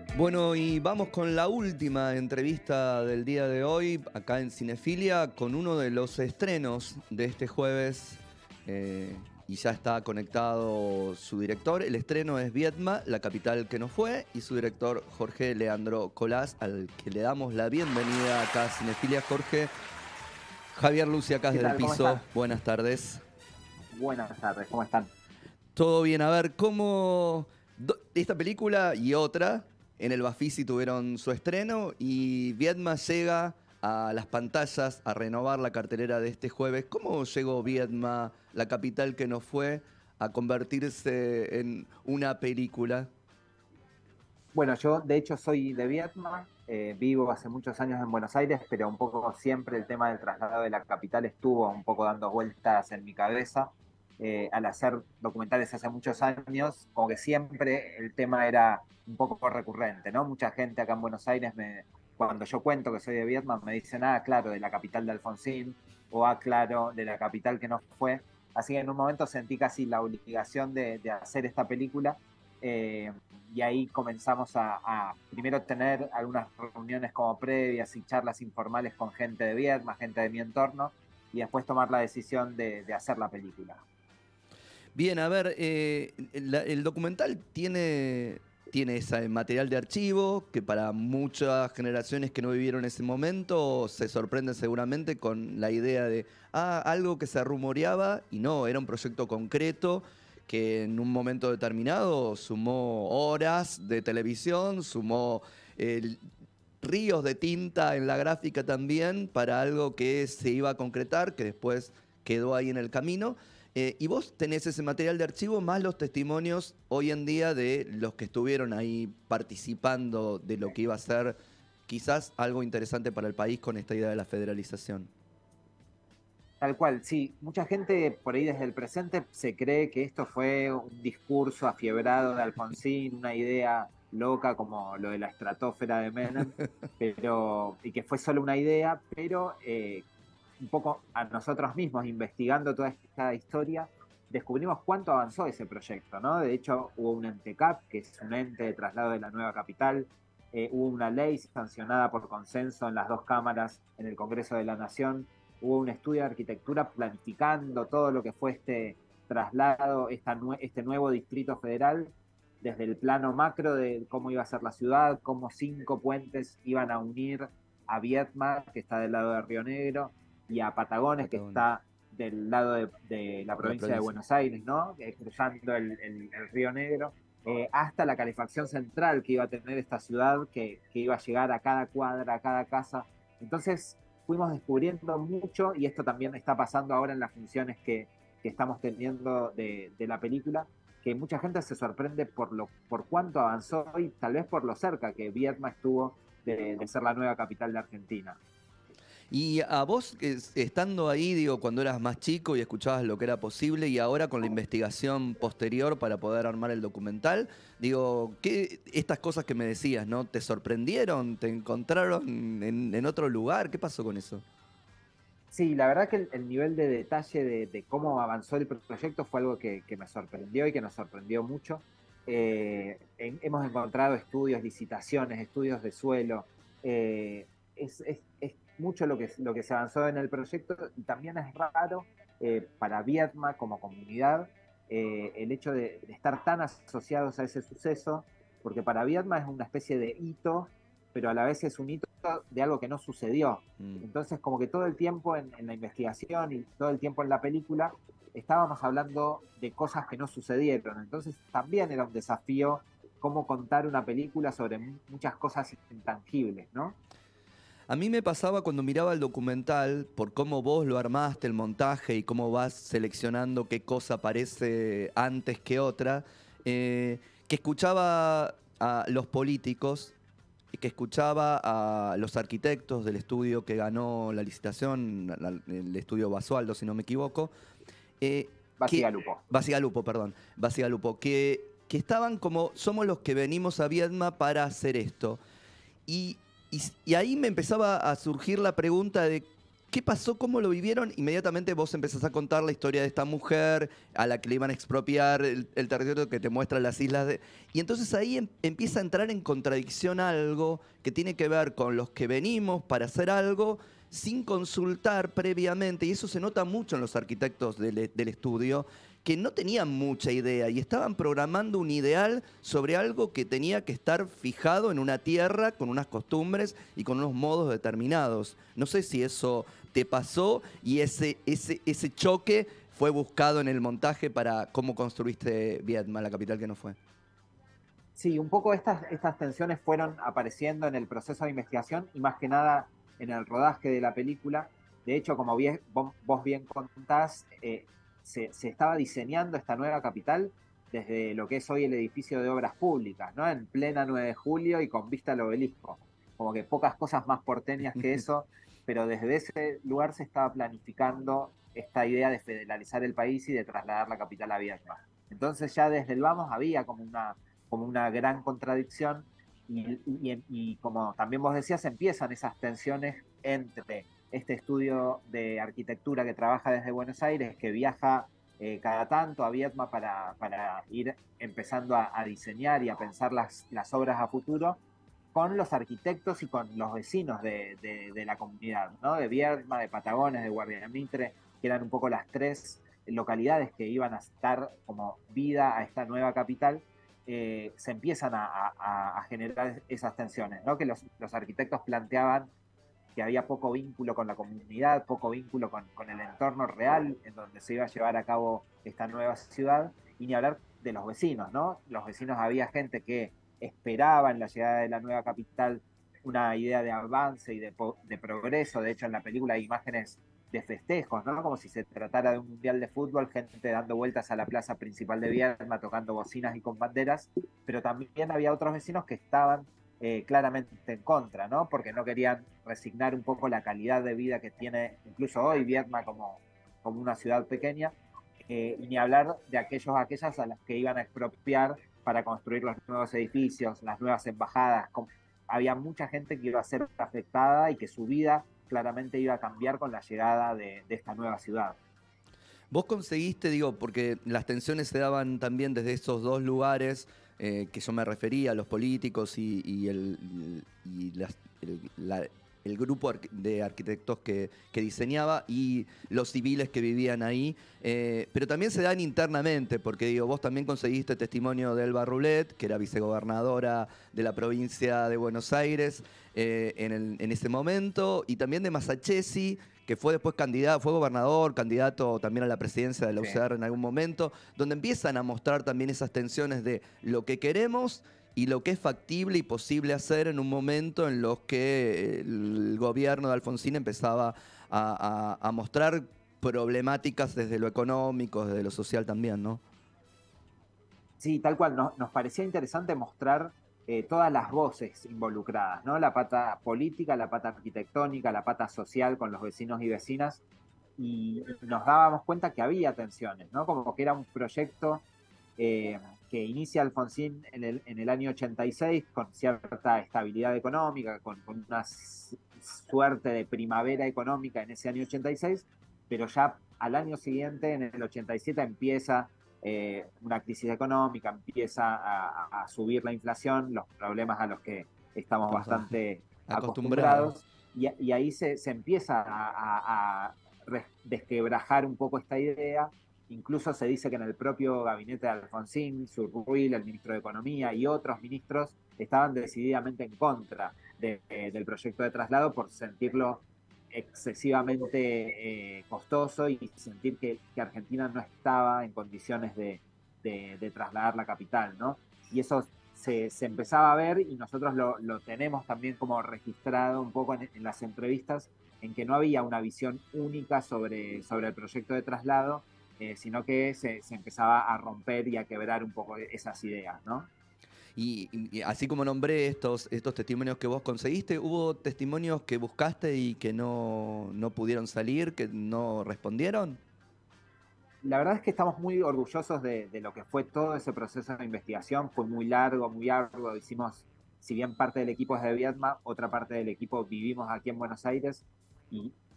Bueno, y vamos con la última entrevista del día de hoy, acá en Cinefilia, con uno de los estrenos de este jueves. Y ya está conectado su director. El estreno es Viedma, la capital que no fue, y su director Jorge Leandro Colás, al que le damos la bienvenida acá a Cinefilia. Jorge, Javier Lucy acá ¿Qué desde el tal? ¿Cómo piso. están? Buenas tardes. Buenas tardes, ¿cómo están? Todo bien, a ver, ¿cómo esta película y otra en el Bafisi tuvieron su estreno y Viedma llega a las pantallas a renovar la cartelera de este jueves? ¿Cómo llegó Viedma, la capital que no fue, a convertirse en una película? Bueno, yo de hecho soy de Vietnam, vivo hace muchos años en Buenos Aires, pero un poco siempre el tema del traslado de la capital estuvo un poco dando vueltas en mi cabeza. Al hacer documentales hace muchos años, como que siempre el tema era un poco recurrente, ¿no? Mucha gente acá en Buenos Aires, cuando yo cuento que soy de Vietnam, me dicen, ah, claro, de la capital de Alfonsín, o ah, claro, de la capital que no fue. Así que en un momento sentí casi la obligación de hacer esta película. Eh, y ahí comenzamos a primero tener algunas reuniones como previas y charlas informales con gente de Viedma, gente de mi entorno, y después tomar la decisión de hacer la película. Bien, a ver, el documental tiene ese material de archivo que para muchas generaciones que no vivieron ese momento se sorprenden seguramente con la idea de, algo que se rumoreaba y no, era un proyecto concreto que en un momento determinado sumó horas de televisión, sumó ríos de tinta en la gráfica también para algo que se iba a concretar, que después quedó ahí en el camino. Y vos tenés ese material de archivo más los testimonios hoy en día de los que estuvieron ahí participando de lo que iba a ser quizás algo interesante para el país con esta idea de la federalización. Tal cual, sí. Mucha gente por ahí desde el presente se cree que esto fue un discurso afiebrado de Alfonsín, una idea loca como lo de la estratosfera de Menem, y que fue solo una idea, pero un poco a nosotros mismos, investigando toda esta historia, descubrimos cuánto avanzó ese proyecto, ¿no? De hecho, hubo un ENTECAP, que es un ente de traslado de la nueva capital, hubo una ley sancionada por consenso en las dos cámaras en el Congreso de la Nación, hubo un estudio de arquitectura planificando todo lo que fue este traslado, este nuevo distrito federal, desde el plano macro de cómo iba a ser la ciudad, cómo 5 puentes iban a unir a Viedma, que está del lado de Río Negro, y a Patagones, que Patagones, está del lado de la de la provincia de provincia. Buenos Aires, ¿no? Cruzando el Río Negro, hasta la calefacción central que iba a tener esta ciudad, que iba a llegar a cada cuadra, a cada casa. Entonces fuimos descubriendo mucho, y esto también está pasando ahora en las funciones que estamos teniendo de la película, que mucha gente se sorprende por cuánto avanzó y tal vez por lo cerca que Viedma estuvo de ser la nueva capital de Argentina. Y a vos, estando ahí, digo, cuando eras más chico y escuchabas lo que era posible y ahora con la investigación posterior para poder armar el documental, digo, estas cosas que me decías, ¿no? ¿Te sorprendieron? ¿Te encontraron en otro lugar? ¿Qué pasó con eso? Sí, la verdad que el nivel de detalle de cómo avanzó el proyecto fue algo que me sorprendió y que nos sorprendió mucho. Hemos encontrado estudios, licitaciones, estudios de suelo. Es mucho lo que se avanzó en el proyecto, y también es raro para Viedma como comunidad el hecho de estar tan asociados a ese suceso, porque para Viedma es una especie de hito, pero a la vez es un hito de algo que no sucedió. Mm. Entonces, como que todo el tiempo en la investigación y todo el tiempo en la película, estábamos hablando de cosas que no sucedieron. Entonces, también era un desafío cómo contar una película sobre muchas cosas intangibles, ¿no? A mí me pasaba cuando miraba el documental, por cómo vos lo armaste, el montaje y cómo vas seleccionando qué cosa aparece antes que otra, que escuchaba a los políticos, que escuchaba a los arquitectos del estudio que ganó la licitación, el estudio Basualdo, si no me equivoco, eh, que, Basigalupo. Basigalupo, perdón, Basigalupo, que estaban como, somos los que venimos a Viedma para hacer esto. Y, y ahí me empezaba a surgir la pregunta de ¿Qué pasó? ¿Cómo lo vivieron? Inmediatamente vos empezás a contar la historia de esta mujer a la que le iban a expropiar el territorio que te muestra las islas de... Y entonces ahí empieza a entrar en contradicción algo que tiene que ver con los que venimos para hacer algo sin consultar previamente, y eso se nota mucho en los arquitectos del estudio, que no tenían mucha idea y estaban programando un ideal sobre algo que tenía que estar fijado en una tierra con unas costumbres y con unos modos determinados. No sé si eso te pasó y ese choque fue buscado en el montaje para cómo construiste Viedma, la capital que no fue. Sí, un poco estas tensiones fueron apareciendo en el proceso de investigación y más que nada en el rodaje de la película. De hecho, como vos bien contás, se estaba diseñando esta nueva capital desde lo que es hoy el edificio de Obras Públicas, ¿no? En plena 9 de julio y con vista al obelisco. Como que pocas cosas más porteñas que eso, pero desde ese lugar se estaba planificando esta idea de federalizar el país y de trasladar la capital a Viedma. Entonces ya desde el vamos había como una gran contradicción y como también vos decías, empiezan esas tensiones entre este estudio de arquitectura que trabaja desde Buenos Aires, que viaja cada tanto a Viedma para ir empezando a diseñar y a pensar las obras a futuro, con los arquitectos y con los vecinos de la comunidad, ¿no? De Viedma, de Patagones, de Guardia Mitre, que eran un poco las tres localidades que iban a dar como vida a esta nueva capital. Se empiezan a generar esas tensiones, ¿no? Que los arquitectos planteaban que había poco vínculo con la comunidad, poco vínculo con el entorno real en donde se iba a llevar a cabo esta nueva ciudad, y ni hablar de los vecinos, ¿no? Los vecinos, había gente que esperaba en la llegada de la nueva capital una idea de avance y de progreso. De hecho, en la película hay imágenes de festejos, ¿no? Como si se tratara de un mundial de fútbol, gente dando vueltas a la plaza principal de Viedma, tocando bocinas y con banderas, pero también había otros vecinos que estaban claramente en contra, ¿no? Porque no querían resignar un poco la calidad de vida que tiene incluso hoy Viedma como una ciudad pequeña, y ni hablar de aquellas a las que iban a expropiar para construir los nuevos edificios, las nuevas embajadas. Había mucha gente que iba a ser afectada y que su vida claramente iba a cambiar con la llegada de esta nueva ciudad. Vos conseguiste, digo, porque las tensiones se daban también desde esos dos lugares que yo me refería, los políticos el grupo de arquitectos que diseñaba y los civiles que vivían ahí, pero también se dan internamente, porque digo, vos también conseguiste testimonio de Elba Rulet, que era vicegobernadora de la provincia de Buenos Aires en ese momento, y también de Masachesi, que fue después candidato, fue gobernador, candidato también a la presidencia de la UCR en algún momento, donde empiezan a mostrar también esas tensiones de lo que queremos y lo que es factible y posible hacer en un momento en los que el gobierno de Alfonsín empezaba a mostrar problemáticas desde lo económico, desde lo social también, ¿no? Sí, tal cual. Nos parecía interesante mostrar todas las voces involucradas, ¿no? La pata política, la pata arquitectónica, la pata social con los vecinos y vecinas, y nos dábamos cuenta que había tensiones, ¿no? Como que era un proyecto que inicia Alfonsín en el año 86 con cierta estabilidad económica, con una suerte de primavera económica en ese año 86, pero ya al año siguiente, en el 87, empieza una crisis económica, empieza a subir la inflación, los problemas a los que estamos bastante acostumbrados, y ahí se empieza a desquebrajar un poco esta idea. Incluso se dice que en el propio gabinete de Alfonsín, Surruil, el ministro de Economía y otros ministros estaban decididamente en contra del proyecto de traslado por sentirlo excesivamente costoso y sentir que Argentina no estaba en condiciones de trasladar la capital, ¿no? Y eso se empezaba a ver, y nosotros lo tenemos también como registrado un poco en las entrevistas, en que no había una visión única sobre el proyecto de traslado, sino que se empezaba a romper y a quebrar un poco esas ideas, ¿no? Y así como nombré estos testimonios que vos conseguiste, ¿hubo testimonios que buscaste y que no pudieron salir, que no respondieron? La verdad es que estamos muy orgullosos de lo que fue todo ese proceso de investigación. Fue muy largo, muy arduo. Hicimos, si bien parte del equipo es de Viedma, otra parte del equipo vivimos aquí en Buenos Aires, y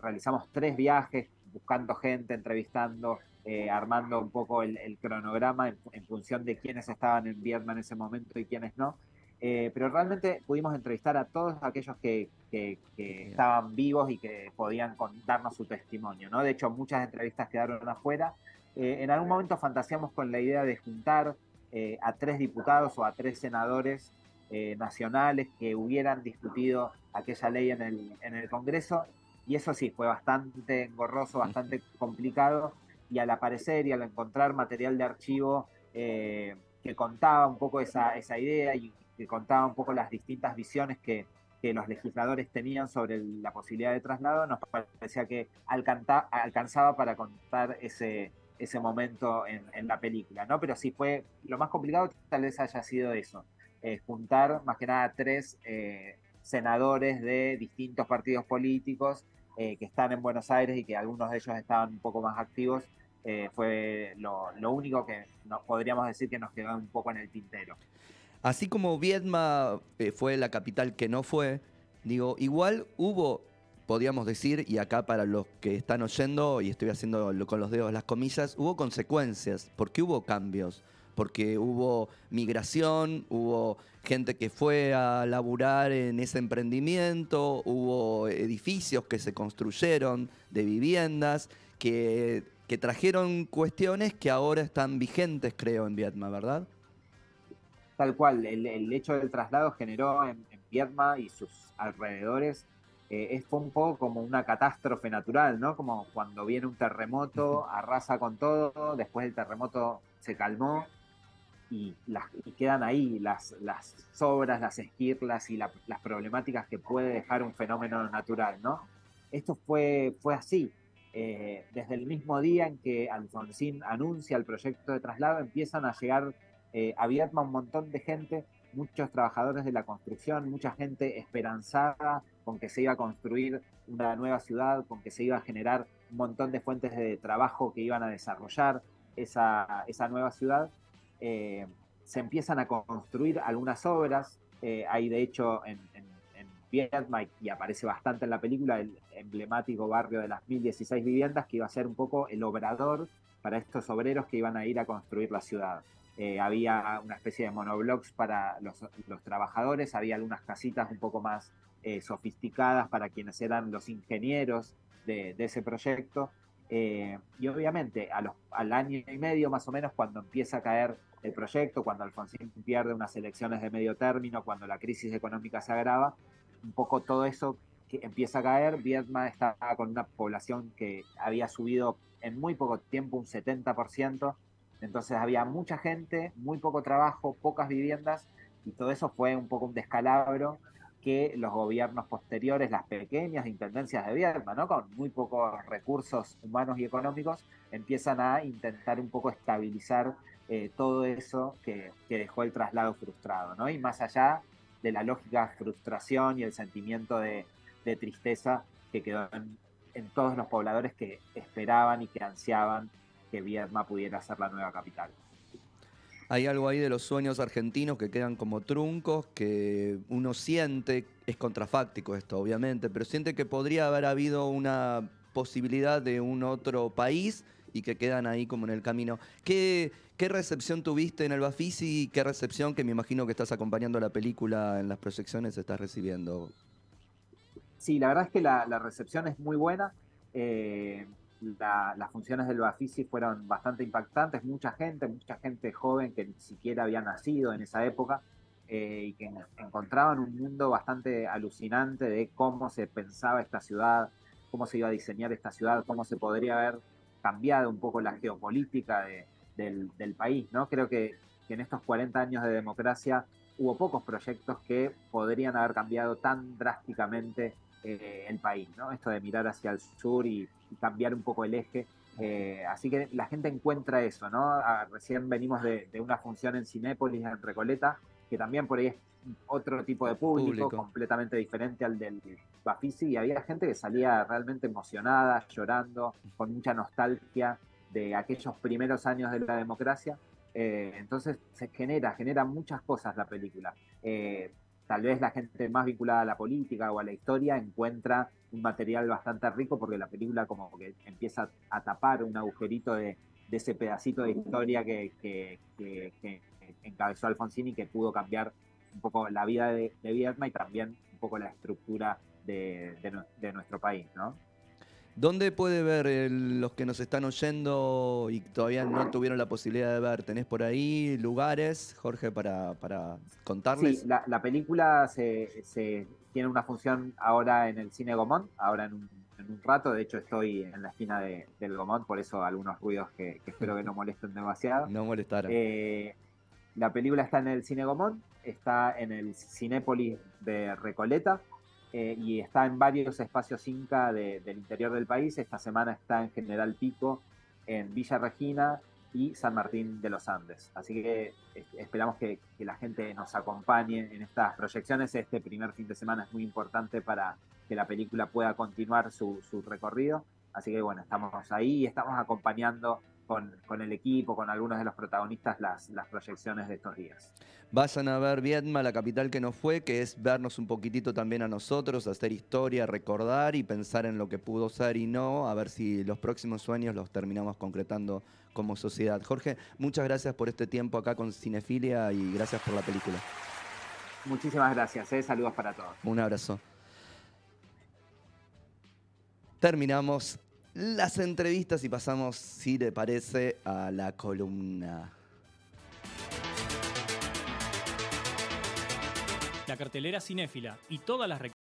realizamos 3 viajes buscando gente, entrevistando, armando un poco el cronograma en función de quiénes estaban en Vietnam en ese momento y quiénes no. Pero realmente pudimos entrevistar a todos aquellos que estaban vivos y que podían darnos su testimonio, ¿no? De hecho, muchas entrevistas quedaron afuera. En algún momento fantaseamos con la idea de juntar a 3 diputados o a 3 senadores nacionales que hubieran discutido aquella ley en el Congreso, y eso sí, fue bastante engorroso, bastante complicado, y al aparecer y al encontrar material de archivo que contaba un poco esa idea y que contaba un poco las distintas visiones que los legisladores tenían sobre la posibilidad de traslado, nos parecía que alcanzaba para contar ese momento en la película, ¿no? Pero sí fue lo más complicado, tal vez haya sido eso, juntar más que nada 3 senadores de distintos partidos políticos que están en Buenos Aires y que algunos de ellos estaban un poco más activos. Fue lo único que podríamos decir que nos quedó un poco en el tintero. Así como Viedma fue la capital que no fue, digo, igual hubo, podríamos decir, y acá para los que están oyendo, y estoy haciendo con los dedos las comillas, hubo consecuencias, porque hubo cambios, porque hubo migración, hubo gente que fue a laburar en ese emprendimiento, hubo edificios que se construyeron de viviendas, que trajeron cuestiones que ahora están vigentes, creo, en Viedma, ¿verdad? Tal cual, el hecho del traslado generó en Viedma y sus alrededores, fue un poco como una catástrofe natural, ¿no? Como cuando viene un terremoto, arrasa con todo, después el terremoto se calmó y quedan ahí las sobras, las esquirlas y las problemáticas que puede dejar un fenómeno natural, ¿no? Esto fue así. Desde el mismo día en que Alfonsín anuncia el proyecto de traslado, empiezan a llegar a Viedma un montón de gente, muchos trabajadores de la construcción, mucha gente esperanzada con que se iba a construir una nueva ciudad, con que se iba a generar un montón de fuentes de trabajo que iban a desarrollar esa nueva ciudad. Se empiezan a construir algunas obras. Hay de hecho en Viedma, y aparece bastante en la película, el emblemático barrio de las 1016 viviendas, que iba a ser un poco el obrador para estos obreros que iban a ir a construir la ciudad. Había una especie de monoblocks para los trabajadores, había algunas casitas un poco más sofisticadas para quienes eran los ingenieros de ese proyecto. Y obviamente al año y medio más o menos, cuando empieza a caer el proyecto, cuando Alfonsín pierde unas elecciones de medio término, cuando la crisis económica se agrava, un poco todo eso que empieza a caer. Viedma estaba con una población que había subido en muy poco tiempo un 70%, entonces había mucha gente, muy poco trabajo, pocas viviendas, y todo eso fue un poco un descalabro que los gobiernos posteriores, las pequeñas intendencias de Viedma, ¿no? Con muy pocos recursos humanos y económicos, empiezan a intentar un poco estabilizar todo eso que dejó el traslado frustrado, ¿no? Y más allá de la lógica frustración y el sentimiento de tristeza que quedó en todos los pobladores que esperaban y que ansiaban que Viedma pudiera ser la nueva capital. Hay algo ahí de los sueños argentinos que quedan como truncos, que uno siente, es contrafáctico esto obviamente, pero siente que podría haber habido una posibilidad de un otro país y que quedan ahí como en el camino. ¿Qué recepción tuviste en el Bafisi y qué recepción, que me imagino que estás acompañando la película en las proyecciones, estás recibiendo? Sí, la verdad es que la recepción es muy buena. Eh, las funciones del Bafisi fueron bastante impactantes. Mucha gente joven que ni siquiera había nacido en esa época, y que encontraban un mundo bastante alucinante de cómo se pensaba esta ciudad, cómo se iba a diseñar esta ciudad, cómo se podría haber cambiado un poco la geopolítica del país, ¿no? Creo que en estos 40 años de democracia hubo pocos proyectos que podrían haber cambiado tan drásticamente el país, ¿no? Esto de mirar hacia el sur y cambiar un poco el eje. Así que la gente encuentra eso, ¿no? Recién venimos de una función en Cinépolis, en Recoleta, que también por ahí es otro tipo de público, Público. completamente diferente al del Bafisi, y había gente que salía realmente emocionada, llorando, con mucha nostalgia de aquellos primeros años de la democracia. Entonces se genera muchas cosas la película. tal vez la gente más vinculada a la política o a la historia encuentra un material bastante rico, porque la película como que empieza a tapar un agujerito de ese pedacito de historia que encabezó Alfonsín y que pudo cambiar un poco la vida de Viedma y también un poco la estructura de nuestro país, ¿no? ¿Dónde puede ver los que nos están oyendo y todavía no tuvieron la posibilidad de ver? ¿Tenés por ahí lugares, Jorge, para Sí, contarles? la película se tiene una función ahora en el Cine Gomón, ahora en un rato. De hecho, estoy en la esquina del Gomón, por eso algunos ruidos que espero que no molesten demasiado. No molestaran. La película está en el Cine Gomón, está en el Cinépolis de Recoleta, y está en varios espacios Inca del interior del país. Esta semana está en General Pico, en Villa Regina y San Martín de los Andes. Así que esperamos que la gente nos acompañe en estas proyecciones. Este primer fin de semana es muy importante para que la película pueda continuar su recorrido. Así que bueno, estamos ahí y estamos acompañando con el equipo, con algunos de los protagonistas, las proyecciones de estos días. Vayan a ver Viedma, la capital que nos fue, que es vernos un poquitito también a nosotros, hacer historia, recordar y pensar en lo que pudo ser y no, a ver si los próximos sueños los terminamos concretando como sociedad. Jorge, muchas gracias por este tiempo acá con Cinefilia y gracias por la película. Muchísimas gracias, saludos para todos. Un abrazo. Terminamos las entrevistas y pasamos, si le parece, a la columna. La cartelera cinéfila y todas las